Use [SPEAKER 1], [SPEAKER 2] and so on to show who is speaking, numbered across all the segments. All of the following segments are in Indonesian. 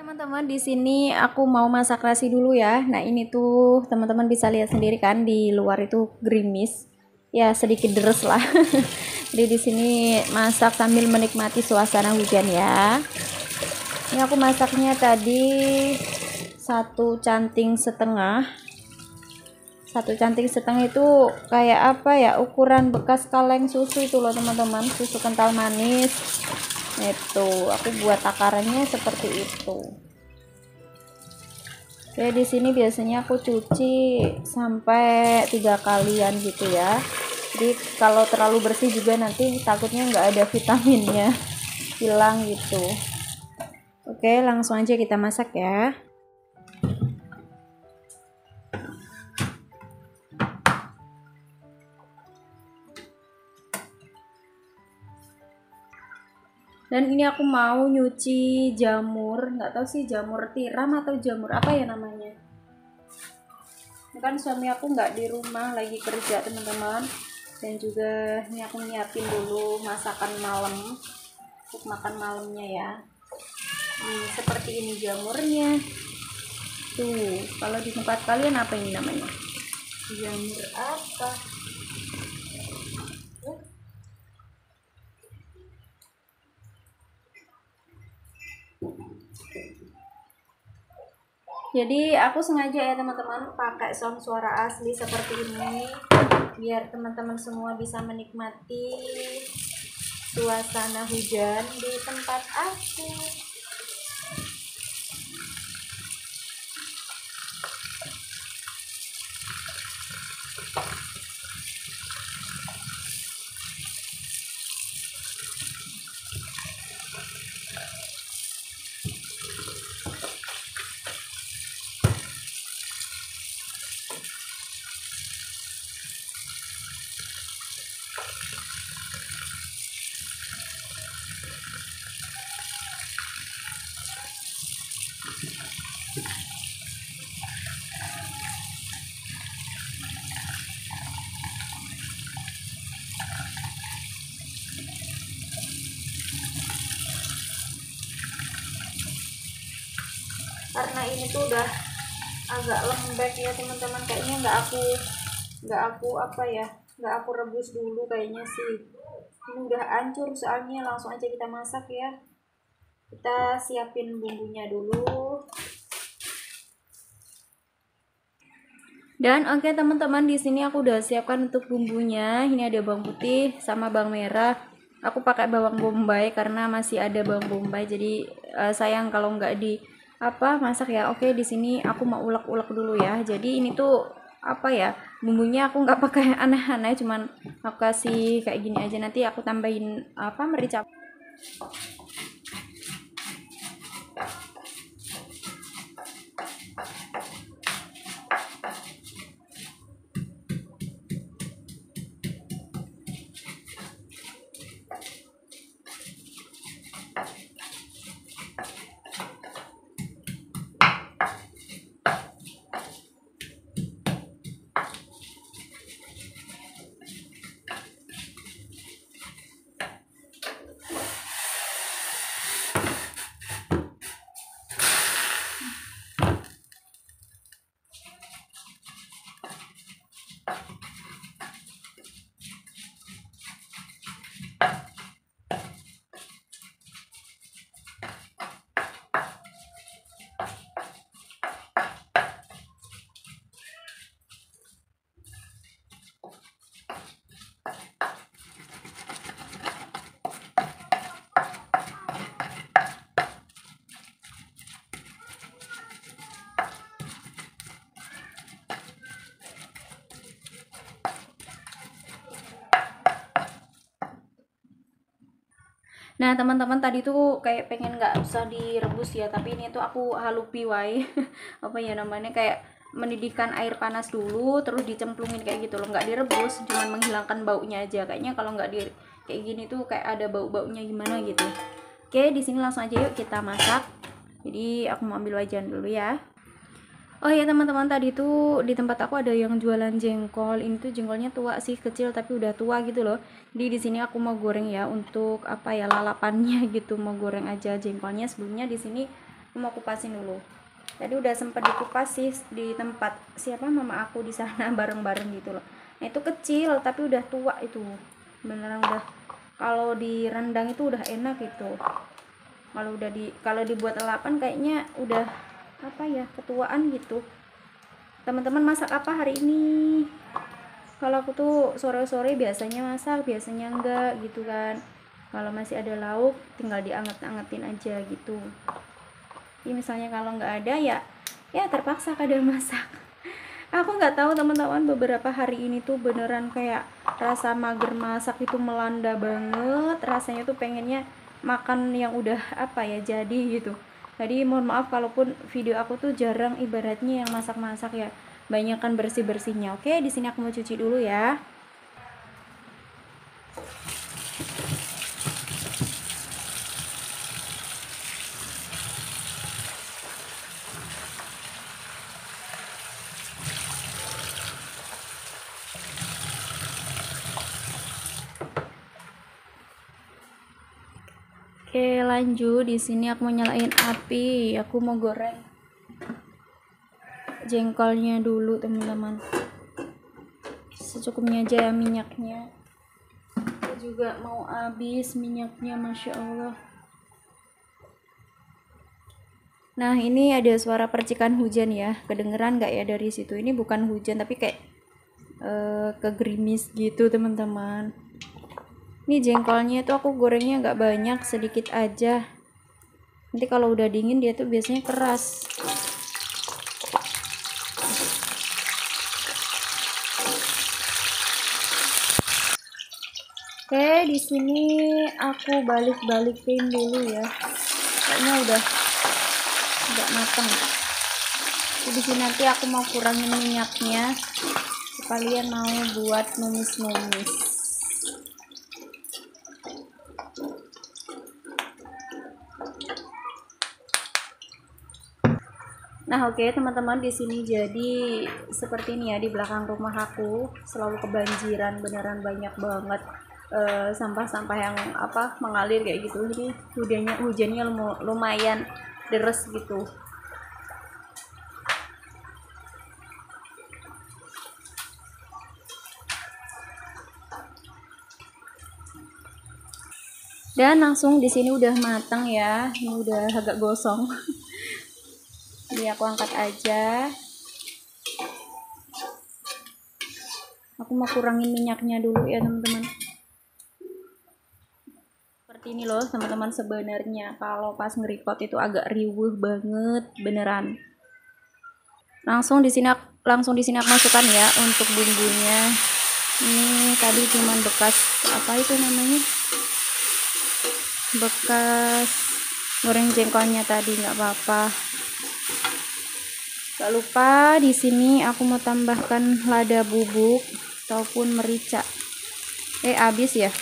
[SPEAKER 1] Teman-teman, di sini aku mau masak nasi dulu ya. Nah, ini tuh teman-teman bisa lihat sendiri kan di luar itu gerimis. Ya, sedikit deres lah. Jadi di sini masak sambil menikmati suasana hujan ya. Ini aku masaknya tadi satu canting setengah. Satu canting setengah itu kayak apa ya? Ukuran bekas kaleng susu itu loh, teman-teman. Susu kental manis. Itu aku buat takarannya seperti itu. Oke, di sini biasanya aku cuci sampai 3 kalian gitu ya. Jadi kalau terlalu bersih juga nanti takutnya nggak ada vitaminnya hilang gitu. Oke, langsung aja kita masak ya. Dan ini aku mau nyuci jamur, nggak tahu sih jamur tiram atau jamur apa ya namanya. Kan suami aku nggak di rumah, lagi kerja teman-teman. Dan juga ini aku nyiapin dulu masakan malam untuk makan malamnya ya. Seperti ini jamurnya. Tuh, kalau di tempat kalian apa ini namanya? Jamur apa? Jadi aku sengaja ya teman-teman pakai sound suara asli seperti ini biar teman-teman semua bisa menikmati suasana hujan di tempat aku. Karena ini tuh udah agak lembek ya teman-teman, kayaknya nggak aku rebus dulu kayaknya sih. Ini udah hancur soalnya, langsung aja kita masak ya. Kita siapin bumbunya dulu. Dan oke teman-teman, di sini aku udah siapkan untuk bumbunya. Ini ada bawang putih sama bawang merah. Aku pakai bawang bombay karena masih ada bawang bombay. Jadi sayang kalau nggak di masak ya. Oke, di sini aku mau ulek-ulek dulu ya. Jadi ini tuh bumbunya aku nggak pakai aneh-aneh, cuman aku kasih kayak gini aja. Nanti aku tambahin merica. Nah teman-teman, tadi tuh kayak pengen nggak usah direbus ya, tapi ini tuh aku halupi wae namanya, kayak mendidihkan air panas dulu terus dicemplungin kayak gitu loh, nggak direbus, cuman menghilangkan baunya aja. Kayaknya kalau nggak di kayak gini tuh kayak ada bau-baunya gimana gitu. Oke, di sini langsung aja yuk kita masak. Jadi aku mau ambil wajan dulu ya. Oh ya teman-teman, tadi tuh di tempat aku ada yang jualan jengkol. Ini tuh jengkolnya tua sih, kecil tapi udah tua gitu loh. Jadi di sini aku mau goreng ya untuk lalapannya gitu, mau goreng aja jengkolnya. Sebelumnya di sini Aku mau kupasin dulu. Tadi udah sempat dikupas sih di tempat siapa mama aku di sana bareng-bareng gitu loh. Nah itu kecil tapi udah tua itu, beneran udah, kalau direndang itu udah enak gitu. Kalau dibuat lalapan kayaknya udah apa ya, ketuaan gitu. Teman-teman masak apa hari ini? Kalau aku tuh sore-sore biasanya masak, biasanya enggak gitu kan. Kalau masih ada lauk tinggal dianget-angetin aja gitu. Ini misalnya kalau nggak ada ya terpaksa kadang masak. Aku nggak tahu teman-teman, beberapa hari ini tuh beneran kayak rasa mager masak itu melanda banget. Rasanya tuh pengennya makan yang udah apa ya jadi gitu. Jadi mohon maaf kalaupun video aku tuh jarang ibaratnya yang masak-masak ya, banyakan bersih-bersihnya. Oke, di sini aku mau cuci dulu ya. Oke, lanjut. Di sini aku mau nyalain api. Aku mau goreng jengkolnya dulu, teman-teman. Secukupnya aja ya minyaknya. Aku juga mau habis minyaknya, masya Allah. Nah, ini ada suara percikan hujan ya. Kedengeran nggak ya dari situ? Ini bukan hujan tapi kayak kegerimis gitu, teman-teman. Ini jengkolnya tuh aku gorengnya nggak banyak, sedikit aja. Nanti kalau udah dingin dia tuh biasanya keras. Oke, di sini aku balik-balikin dulu ya. Kayaknya udah matang. Di sini nanti aku mau kurangin minyaknya. Sekalian mau buat numis-numis. Nah, oke teman-teman, di sini jadi seperti ini ya, di belakang rumah aku selalu kebanjiran, beneran banyak banget sampah-sampah yang apa mengalir kayak gitu. Jadi hujannya lumayan deres gitu. Dan langsung di sini udah matang ya, ini udah agak gosong. Jadi aku angkat aja. Aku mau kurangin minyaknya dulu ya teman-teman. Seperti ini loh teman-teman, sebenarnya kalau pas ngeripot itu agak riuh banget beneran. Langsung di sini aku masukkan ya untuk bumbunya. Ini tadi cuman bekas apa itu namanya? Bekas goreng jengkolnya tadi, nggak apa-apa. Gak lupa di sini aku mau tambahkan lada bubuk ataupun merica. Habis ya.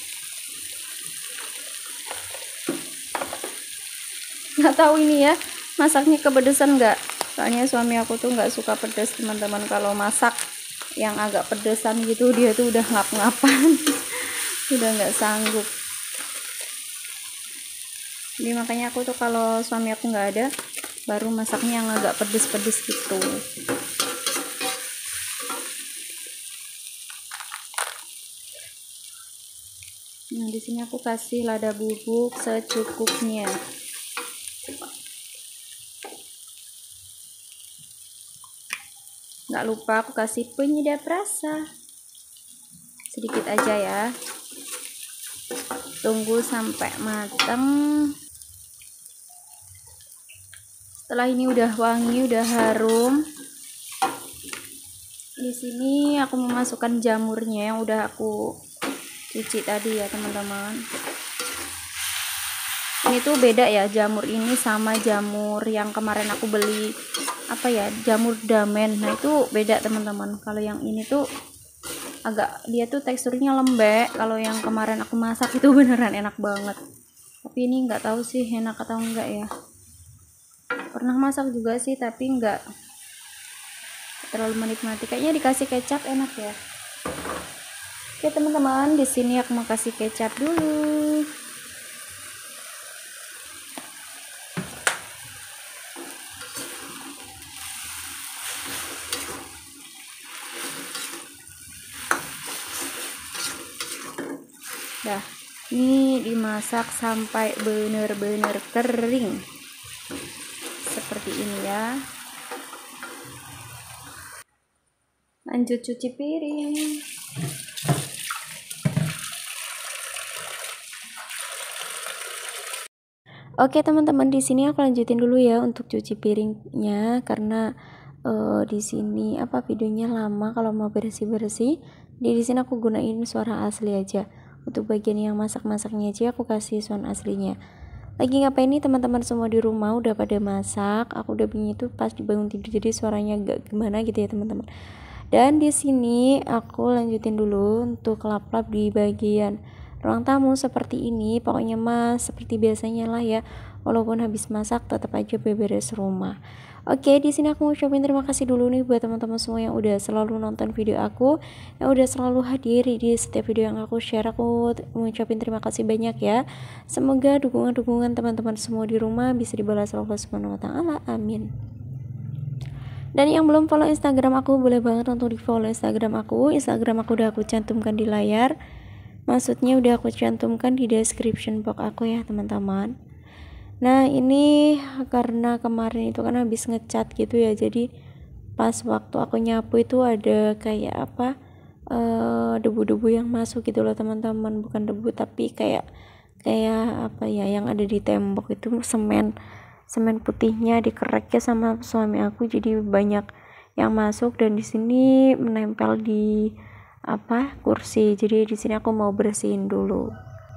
[SPEAKER 1] Nggak tahu ini ya masaknya kepedesan nggak. Soalnya suami aku tuh nggak suka pedas, teman-teman. Kalau masak yang agak pedesan gitu dia tuh udah ngap-ngapan. Udah nggak sanggup. Jadi makanya aku tuh kalau suami aku nggak ada, baru masaknya yang agak pedes-pedes gitu. Nah, di sini aku kasih lada bubuk secukupnya. Nggak lupa aku kasih penyedap rasa. Sedikit aja ya. Tunggu sampai matang. Setelah ini udah wangi, udah harum. Di sini aku memasukkan jamurnya yang udah aku cuci tadi ya, teman-teman. Ini tuh beda ya, jamur ini sama jamur yang kemarin aku beli apa ya, jamur damen. Nah, itu beda, teman-teman. Kalau yang ini tuh dia tuh teksturnya lembek. Kalau yang kemarin aku masak itu beneran enak banget. Tapi ini nggak tahu sih enak atau enggak ya. Pernah masak juga sih tapi nggak terlalu menikmati. Kayaknya dikasih kecap enak ya. Oke teman-teman, di sini aku mau kasih kecap dulu. Dah, ini dimasak sampai bener-bener kering seperti ini ya. Lanjut cuci piring. Oke teman-teman, di sini aku lanjutin dulu ya untuk cuci piringnya, karena di sini videonya lama kalau mau bersih-bersih. Di sini aku gunain suara asli aja. Untuk bagian yang masak-masaknya aja aku kasih sound aslinya. Lagi ngapain nih teman-teman semua di rumah? Udah pada masak. Aku udah bunyi itu pas dibangun tidur, jadi suaranya agak gimana gitu ya teman-teman. Dan di sini aku lanjutin dulu untuk lap-lap di bagian ruang tamu seperti ini. Pokoknya mas seperti biasanya lah ya, walaupun habis masak tetap aja beberes rumah. Oke, di sini aku ngucapin terima kasih dulu nih buat teman-teman semua yang udah selalu nonton video aku, yang udah selalu hadir di setiap video yang aku share. Aku ngucapin terima kasih banyak ya. Semoga dukungan-dukungan teman-teman semua di rumah bisa dibalas Allah Subhanahu wa taala. Amin. Dan yang belum follow Instagram aku, boleh banget untuk di follow Instagram aku. Instagram aku udah aku cantumkan di layar, maksudnya udah aku cantumkan di description box aku ya teman-teman. Nah ini karena kemarin itu kan habis ngecat gitu ya, jadi pas waktu aku nyapu itu ada kayak debu-debu yang masuk gitu loh teman-teman. Bukan debu tapi kayak yang ada di tembok itu semen putihnya dikereknya sama suami aku, jadi banyak yang masuk dan di sini menempel di kursi. Jadi di sini aku mau bersihin dulu.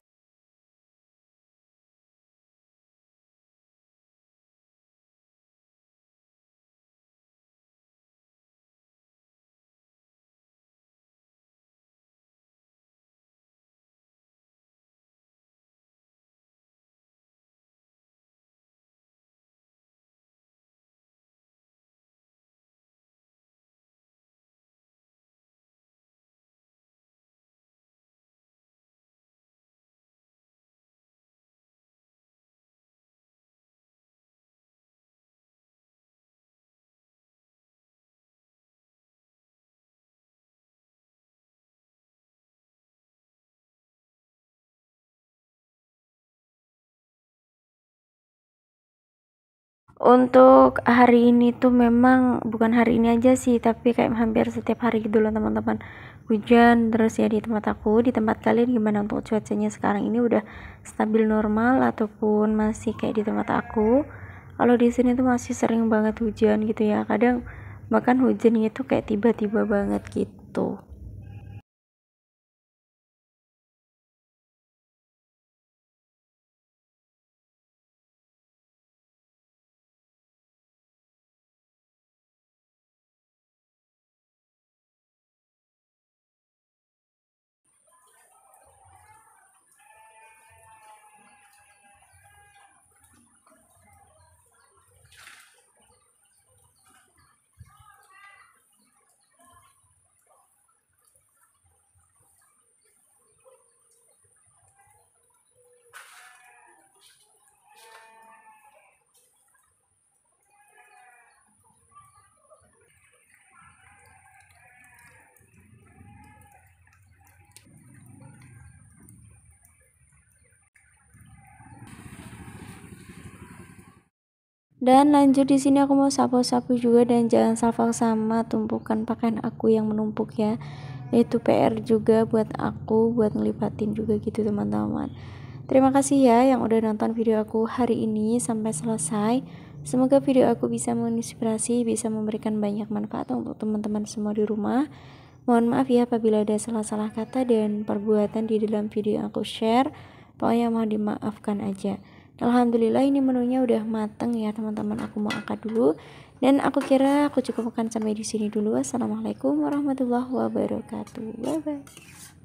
[SPEAKER 1] Untuk hari ini tuh memang bukan hari ini aja sih, tapi kayak hampir setiap hari gitu loh teman-teman, hujan terus ya di tempat aku. Di tempat kalian gimana untuk cuacanya sekarang ini? Udah stabil normal ataupun masih kayak di tempat aku? Kalau di sini tuh masih sering banget hujan gitu ya, kadang bahkan hujannya itu kayak tiba-tiba banget gitu. Dan lanjut di sini aku mau sapu-sapu juga, dan jangan salfok sama tumpukan pakaian aku yang menumpuk ya. Itu PR juga buat aku buat ngelipatin juga gitu teman-teman. Terima kasih ya yang udah nonton video aku hari ini sampai selesai. Semoga video aku bisa menginspirasi, bisa memberikan banyak manfaat untuk teman-teman semua di rumah. Mohon maaf ya apabila ada salah-salah kata dan perbuatan di dalam video yang aku share. Pokoknya mohon dimaafkan aja. Alhamdulillah ini menunya udah mateng ya teman-teman. Aku mau angkat dulu dan aku kira aku cukupkan sampai di sini dulu. Assalamualaikum warahmatullahi wabarakatuh. Bye bye.